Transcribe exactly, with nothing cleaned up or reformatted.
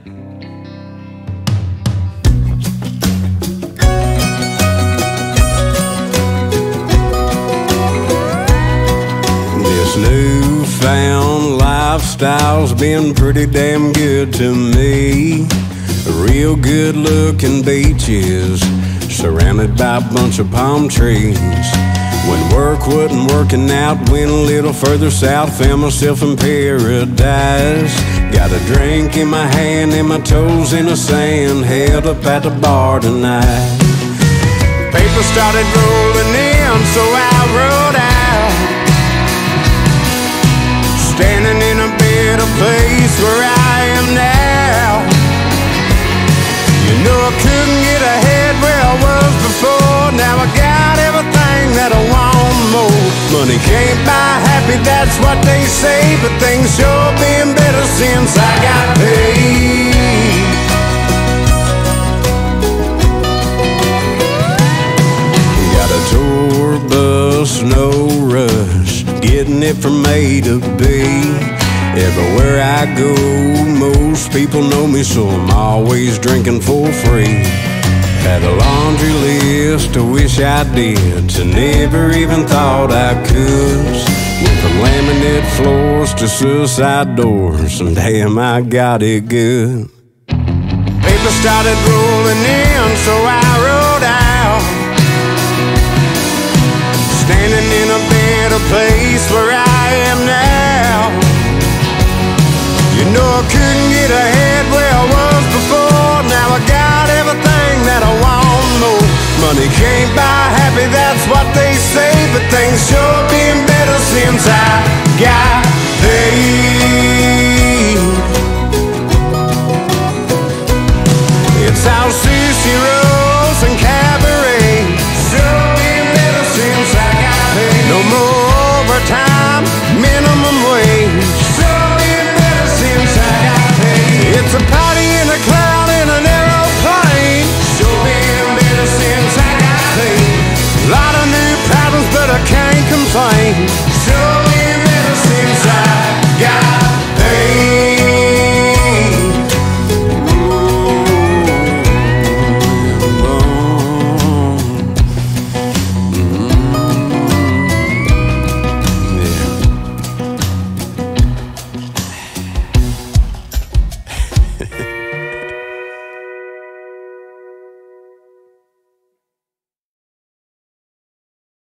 This newfound lifestyle's been pretty damn good to me. Real good looking beaches surrounded by a bunch of palm trees. When work wasn't working out, went a little further south, found myself in paradise. Got a drink in my hand and my toes in the sand, held up at the bar tonight. Paper started rolling in, so I wrote out, standing in a better place where I am now. You know I couldn't get ahead where I was before. Now I got everything that I want more. Money can't buy happy, that's what they say, but things sure been better since I got paid. Got a tour bus, no rush, getting it from A to B. Everywhere I go, most people know me, so I'm always drinking for free. Had a laundry list, I wish I did, to never even thought I could. Went from laminate floors to suicide doors, and damn, I got it good. Paper started rolling in, so I wrote out, standing in a better place where I am now. You know I couldn't get ahead where I was before. Now I got everything that I want more. Money can't buy happy, that's what they say, but things sure been better since I got